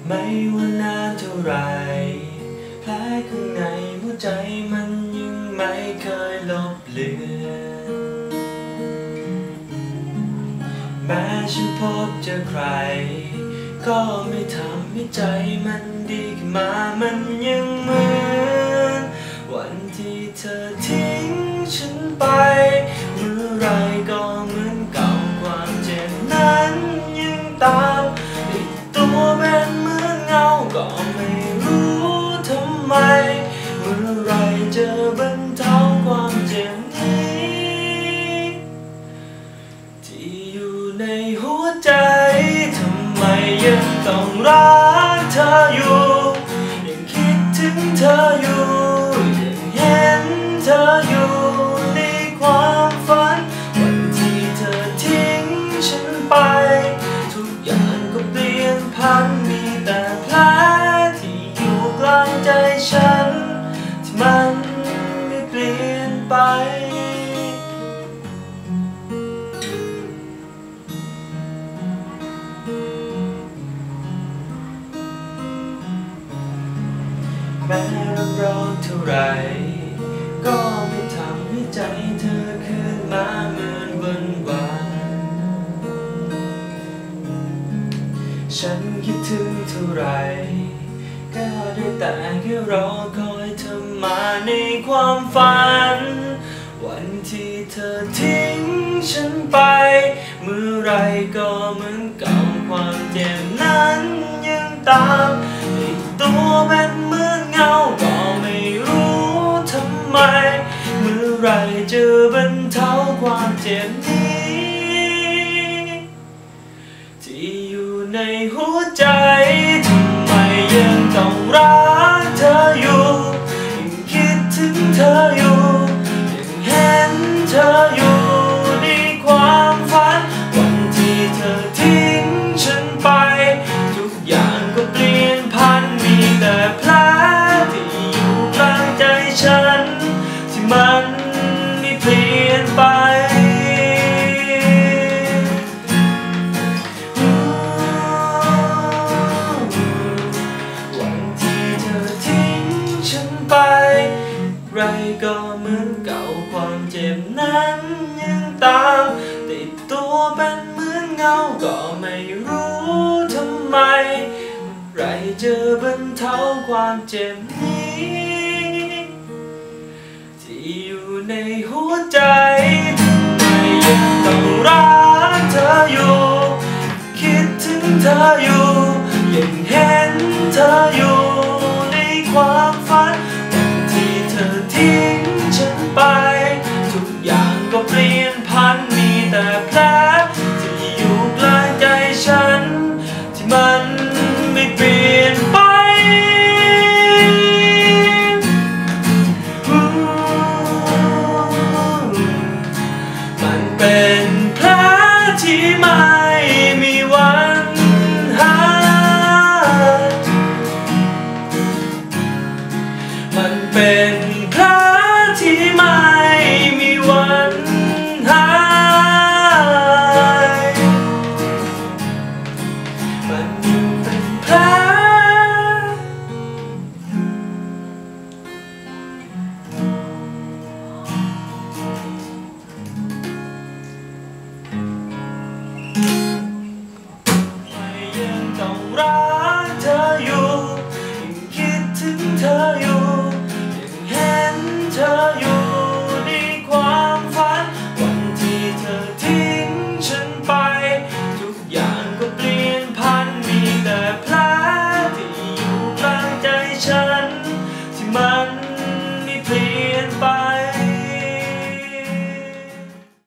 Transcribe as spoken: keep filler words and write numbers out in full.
ไม่ว่านานเท่าไรแผลข้างในหัวใจมันยังไม่เคยลบเลือนแม้ฉันพบเจอใครก็ไม่ทำให้ใจมันดีขึ้นมามันยังเหมือนวันที่เธอทิ้งฉันไปเมื่อไรก็เหมือนเก่าความเจ็บนั้นยังตามติดตัวเป็นเหมือนเงาก็ไม่รู้ทำไมเมื่อไรจะบรรเทาความเจ็บนี้ที่อยู่ในหัวใจทำไมยังต้องรักเธออยู่ยังคิดถึงเธออยู่ยังเห็นเธออยู่ในความฝันวันที่เธอทิ้งฉันไปทุกอย่างก็เปลี่ยนพันมีแต่แผลที่อยู่กลางใจฉันที่มันไม่เปลี่ยนไปแม้รับรองเท่าไรก็ไม่ทำให้ใจเธอคืนมาเหมือนวันวานฉันคิดถึงเท่าไรก็ได้แต่แค่รอคอยเธอมาในความฝันวันที่เธอทิ้งฉันไปเมื่อไรก็เหมือนเก่าความเจ็บนั้นยังตามติดตัวเป็นเหมือนเงาก็ไม่รู้ทำไมเมื่อไรจะบรรเทาความเจ็บนี้ที่อยู่ในหัวใจทำไมยังต้องรักเธออยู่ยังคิดถึงเธออยู่ยังเห็นเธออยู่ในความฝันวันที่เธอทิ้งฉันไปทุกอย่างก็เปลี่ยนพันมีแต่แผลที่อยู่กลางใจฉันที่มันไม่เปลี่ยนไปวันที่เธอทิ้งฉันไปไรก็เหมือนเก่าความเจ็บนั้นยังตามติดตัวเป็นเหมือนเงาก็ไม่รู้ทำไมไรจะบรรเทาความเจ็บนี้ที่อยู่ในหัวใจทำไมยังต้องรักเธออยู่คิดถึงเธออยู่ยังเห็นเธออยู่ในความฝันวันที่เธอทิ้งฉันไปทุกอย่างก็เปลี่ยนพันมีแต่แผลที่อยู่กลางใจฉันที่มันไม่เปลี่ยนไปมันเป็นแผลที่มัน